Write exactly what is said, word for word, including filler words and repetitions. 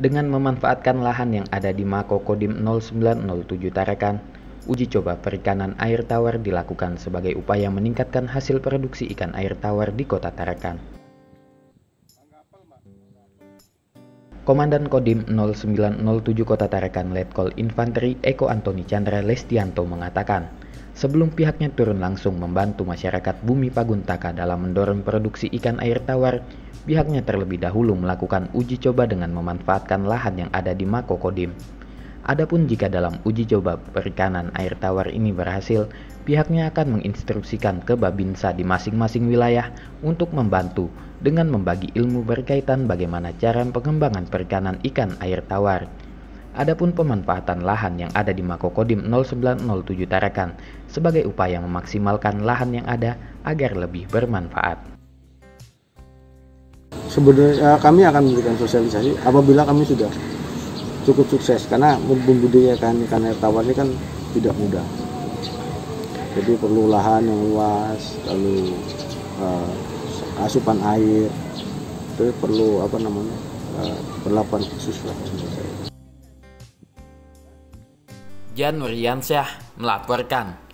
Dengan memanfaatkan lahan yang ada di Mako Kodim nol sembilan nol tujuh Tarakan, uji coba perikanan air tawar dilakukan sebagai upaya meningkatkan hasil produksi ikan air tawar di Kota Tarakan. Komandan Kodim nol sembilan nol tujuh Kota Tarakan Letkol Infanteri Eko Antoni Chandra Lestianto mengatakan, sebelum pihaknya turun langsung membantu masyarakat Bumi Paguntaka dalam mendorong produksi ikan air tawar, pihaknya terlebih dahulu melakukan uji coba dengan memanfaatkan lahan yang ada di Mako Kodim. Adapun jika dalam uji coba perikanan air tawar ini berhasil, pihaknya akan menginstruksikan ke Babinsa di masing-masing wilayah untuk membantu dengan membagi ilmu berkaitan bagaimana cara pengembangan perikanan ikan air tawar. Adapun pemanfaatan lahan yang ada di Mako Kodim nol sembilan nol tujuh Tarakan sebagai upaya memaksimalkan lahan yang ada agar lebih bermanfaat. Sebenarnya kami akan memberikan sosialisasi apabila kami sudah cukup sukses, karena membudidayakan ikan air tawar ini kan tidak mudah. Jadi perlu lahan yang luas, lalu uh, asupan air, itu perlu apa namanya uh, perlakuan khusus lah. Jan Nuryansyah melaporkan.